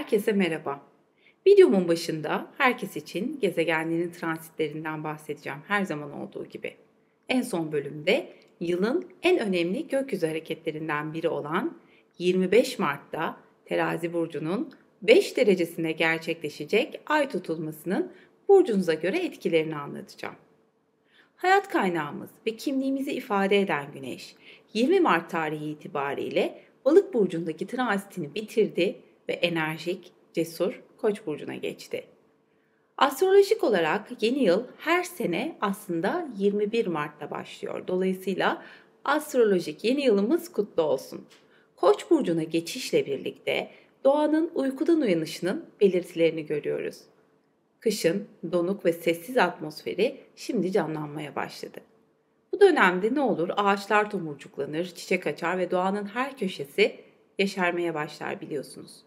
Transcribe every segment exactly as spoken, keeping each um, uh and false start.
Herkese merhaba. Videomun başında herkes için gezegenlerin transitlerinden bahsedeceğim her zaman olduğu gibi. En son bölümde yılın en önemli gökyüzü hareketlerinden biri olan yirmi beş Mart'ta Terazi burcunun beş derecesine gerçekleşecek ay tutulmasının burcunuza göre etkilerini anlatacağım. Hayat kaynağımız ve kimliğimizi ifade eden Güneş, yirmi Mart tarihi itibariyle Balık burcundaki transitini bitirdi ve enerjik, cesur Koç burcuna geçti. Astrolojik olarak yeni yıl her sene aslında yirmi bir Mart'ta başlıyor. Dolayısıyla astrolojik yeni yılımız kutlu olsun. Koç burcuna geçişle birlikte doğanın uykudan uyanışının belirtilerini görüyoruz. Kışın donuk ve sessiz atmosferi şimdi canlanmaya başladı. Bu dönemde ne olur? Ağaçlar tomurcuklanır, çiçek açar ve doğanın her köşesi yeşermeye başlar biliyorsunuz.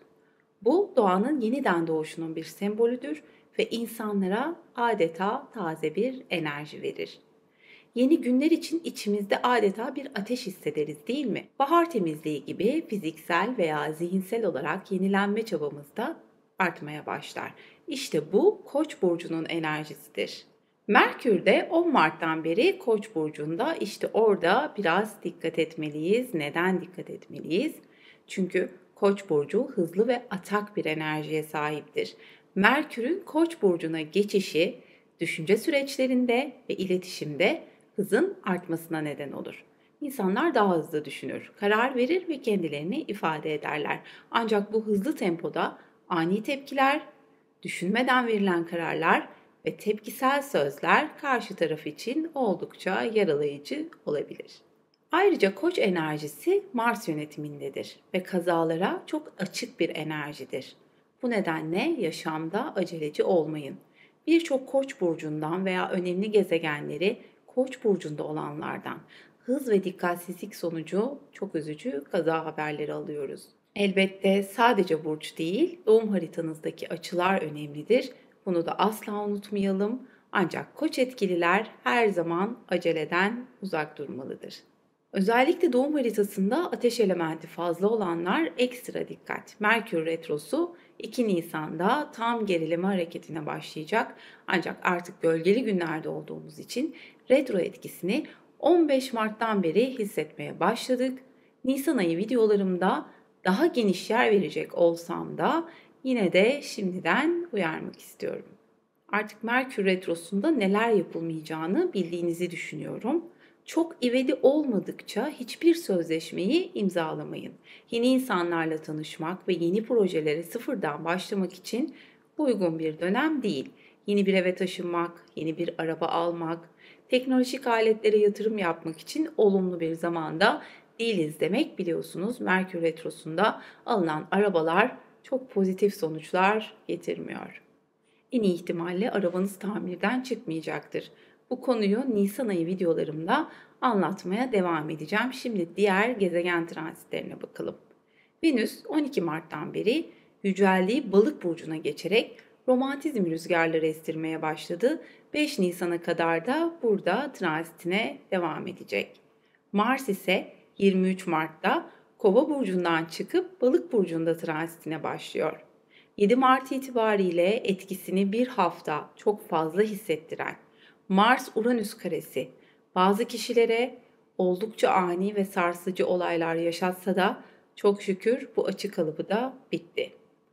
Bu doğanın yeniden doğuşunun bir sembolüdür ve insanlara adeta taze bir enerji verir. Yeni günler için içimizde adeta bir ateş hissederiz değil mi? Bahar temizliği gibi fiziksel veya zihinsel olarak yenilenme çabamız da artmaya başlar. İşte bu Koç burcunun enerjisidir. Merkür de on Mart'tan beri Koç burcunda, işte orada biraz dikkat etmeliyiz. Neden dikkat etmeliyiz? Çünkü Koç burcu hızlı ve atak bir enerjiye sahiptir. Merkür'ün Koç burcuna geçişi düşünce süreçlerinde ve iletişimde hızın artmasına neden olur. İnsanlar daha hızlı düşünür, karar verir ve kendilerini ifade ederler. Ancak bu hızlı tempoda ani tepkiler, düşünmeden verilen kararlar ve tepkisel sözler karşı taraf için oldukça yaralayıcı olabilir. Ayrıca Koç enerjisi Mars yönetimindedir ve kazalara çok açık bir enerjidir. Bu nedenle yaşamda aceleci olmayın. Birçok Koç burcundan veya önemli gezegenleri Koç burcunda olanlardan hız ve dikkatsizlik sonucu çok üzücü kaza haberleri alıyoruz. Elbette sadece burç değil, doğum haritanızdaki açılar önemlidir. Bunu da asla unutmayalım. Ancak Koç etkililer her zaman aceleden uzak durmalıdır. Özellikle doğum haritasında ateş elementi fazla olanlar ekstra dikkat. Merkür Retrosu iki Nisan'da tam gerileme hareketine başlayacak. Ancak artık gölgeli günlerde olduğumuz için retro etkisini on beş Mart'tan beri hissetmeye başladık. Nisan ayı videolarımda daha geniş yer verecek olsam da yine de şimdiden uyarmak istiyorum. Artık Merkür Retrosu'nda neler yapılmayacağını bildiğinizi düşünüyorum. Çok ivedi olmadıkça hiçbir sözleşmeyi imzalamayın. Yeni insanlarla tanışmak ve yeni projelere sıfırdan başlamak için uygun bir dönem değil. Yeni bir eve taşınmak, yeni bir araba almak, teknolojik aletlere yatırım yapmak için olumlu bir zamanda değiliz demek. Biliyorsunuz Merkür Retrosu'nda alınan arabalar çok pozitif sonuçlar getirmiyor. En iyi ihtimalle arabanız tamirden çıkmayacaktır. Bu konuyu Nisan ayı videolarımda anlatmaya devam edeceğim. Şimdi diğer gezegen transitlerine bakalım. Venüs on iki Mart'tan beri yüceldiği Balık burcuna geçerek romantizm rüzgarları estirmeye başladı. beş Nisan'a kadar da burada transitine devam edecek. Mars ise yirmi üç Mart'ta Kova burcundan çıkıp Balık burcunda transitine başlıyor. yedi Mart itibariyle etkisini bir hafta çok fazla hissettiren Mars-Uranüs karesi bazı kişilere oldukça ani ve sarsıcı olaylar yaşatsa da çok şükür bu açı kalıbı da bitti.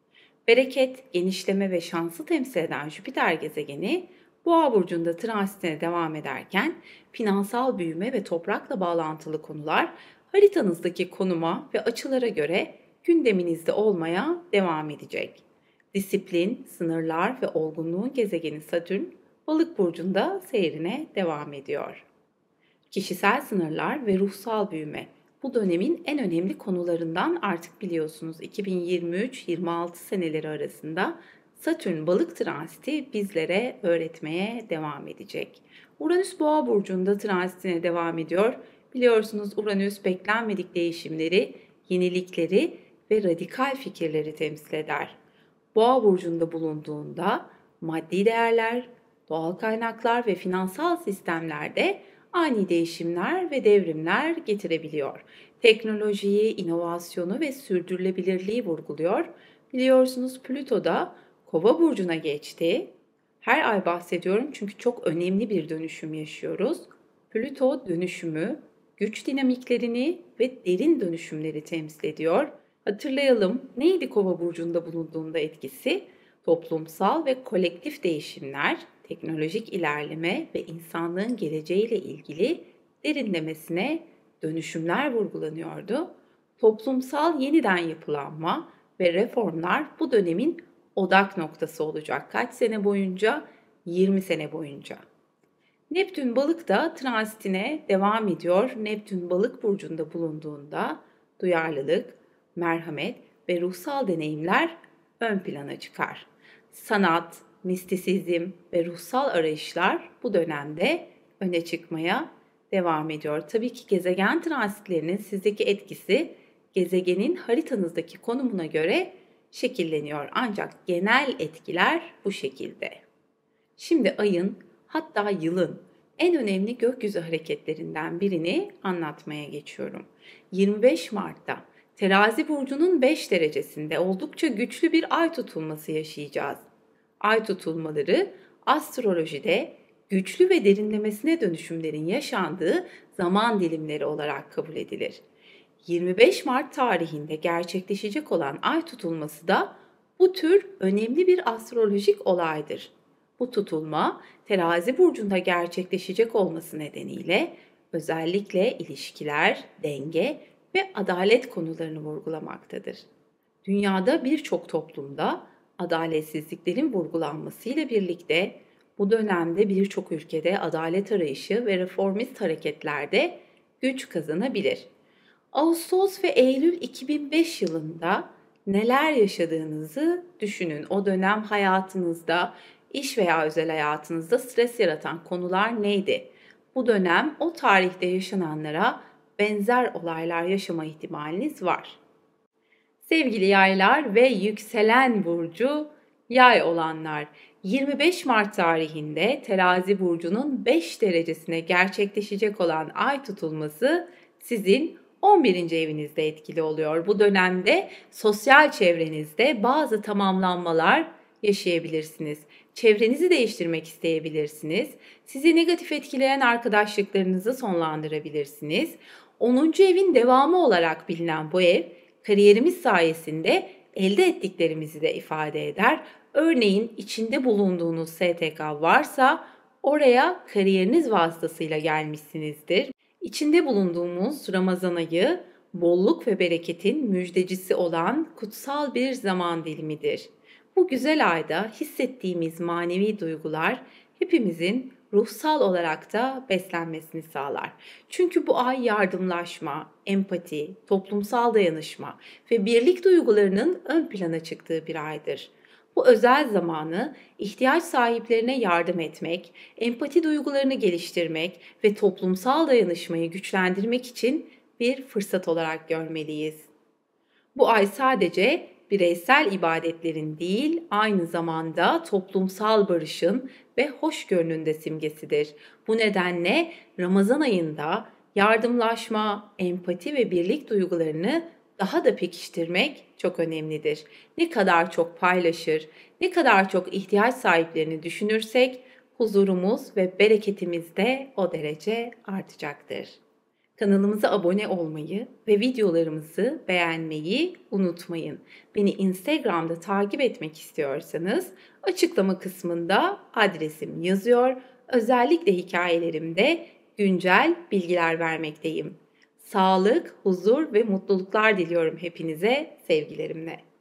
Bereket, genişleme ve şansı temsil eden Jüpiter gezegeni Boğa burcunda transitine devam ederken finansal büyüme ve toprakla bağlantılı konular haritanızdaki konuma ve açılara göre gündeminizde olmaya devam edecek. Disiplin, sınırlar ve olgunluğun gezegeni Satürn Balık burcunda seyrine devam ediyor. Kişisel sınırlar ve ruhsal büyüme bu dönemin en önemli konularından, artık biliyorsunuz iki bin yirmi üç yirmi altı seneleri arasında Satürn Balık transiti bizlere öğretmeye devam edecek. Uranüs Boğa burcunda transitine devam ediyor. Biliyorsunuz Uranüs beklenmedik değişimleri, yenilikleri ve radikal fikirleri temsil eder. Boğa burcunda bulunduğunda maddi değerler, doğal kaynaklar ve finansal sistemlerde ani değişimler ve devrimler getirebiliyor. Teknolojiyi, inovasyonu ve sürdürülebilirliği vurguluyor Biliyorsunuz Plüto da Kova burcuna geçti. Her ay bahsediyorum çünkü çok önemli bir dönüşüm yaşıyoruz. Plüto dönüşümü, güç dinamiklerini ve derin dönüşümleri temsil ediyor. Hatırlayalım, neydi Kova burcunda bulunduğunda etkisi? Toplumsal ve kolektif değişimler, teknolojik ilerleme ve insanlığın geleceğiyle ilgili derinlemesine dönüşümler vurgulanıyordu. Toplumsal yeniden yapılanma ve reformlar bu dönemin odak noktası olacak. Kaç sene boyunca? yirmi sene boyunca. Neptün balıkta transitine devam ediyor. Neptün balık burcunda bulunduğunda duyarlılık, merhamet ve ruhsal deneyimler ön plana çıkar. Sanat, mistisizm ve ruhsal arayışlar bu dönemde öne çıkmaya devam ediyor. Tabii ki gezegen transitlerinin sizdeki etkisi gezegenin haritanızdaki konumuna göre şekilleniyor. Ancak genel etkiler bu şekilde. Şimdi ayın, hatta yılın en önemli gökyüzü hareketlerinden birini anlatmaya geçiyorum. yirmi beş Mart'ta Terazi burcunun beş derecesinde oldukça güçlü bir ay tutulması yaşayacağız. Ay tutulmaları astrolojide güçlü ve derinlemesine dönüşümlerin yaşandığı zaman dilimleri olarak kabul edilir. yirmi beş Mart tarihinde gerçekleşecek olan ay tutulması da bu tür önemli bir astrolojik olaydır. Bu tutulma Terazi burcunda gerçekleşecek olması nedeniyle özellikle ilişkiler, denge ve adalet konularını vurgulamaktadır. Dünyada birçok toplumda adaletsizliklerin vurgulanmasıyla birlikte bu dönemde birçok ülkede adalet arayışı ve reformist hareketlerde güç kazanabilir. Ağustos ve Eylül iki bin beş yılında neler yaşadığınızı düşünün. O dönem hayatınızda, iş veya özel hayatınızda stres yaratan konular neydi? Bu dönem o tarihte yaşananlara benzer olaylar yaşama ihtimaliniz var. Sevgili yaylar ve yükselen burcu yay olanlar, yirmi beş Mart tarihinde Terazi burcunun beş derecesine gerçekleşecek olan ay tutulması sizin on birinci evinizde etkili oluyor. Bu dönemde sosyal çevrenizde bazı tamamlanmalar yaşayabilirsiniz. Çevrenizi değiştirmek isteyebilirsiniz. Sizi negatif etkileyen arkadaşlıklarınızı sonlandırabilirsiniz. onuncu evin devamı olarak bilinen bu ev, kariyerimiz sayesinde elde ettiklerimizi de ifade eder. Örneğin içinde bulunduğunuz S T K varsa oraya kariyeriniz vasıtasıyla gelmişsinizdir. İçinde bulunduğumuz Ramazan ayı bolluk ve bereketin müjdecisi olan kutsal bir zaman dilimidir. Bu güzel ayda hissettiğimiz manevi duygular hepimizin ruhsal olarak da beslenmesini sağlar. Çünkü bu ay yardımlaşma, empati, toplumsal dayanışma ve birlik duygularının ön plana çıktığı bir aydır. Bu özel zamanı ihtiyaç sahiplerine yardım etmek, empati duygularını geliştirmek ve toplumsal dayanışmayı güçlendirmek için bir fırsat olarak görmeliyiz. Bu ay sadece bireysel ibadetlerin değil, aynı zamanda toplumsal barışın ve hoşgörünün de simgesidir. Bu nedenle Ramazan ayında yardımlaşma, empati ve birlik duygularını daha da pekiştirmek çok önemlidir. Ne kadar çok paylaşır, ne kadar çok ihtiyaç sahiplerini düşünürsek huzurumuz ve bereketimiz de o derece artacaktır. Kanalımıza abone olmayı ve videolarımızı beğenmeyi unutmayın. Beni Instagram'da takip etmek istiyorsanız açıklama kısmında adresim yazıyor. Özellikle hikayelerimde güncel bilgiler vermekteyim. Sağlık, huzur ve mutluluklar diliyorum hepinize sevgilerimle.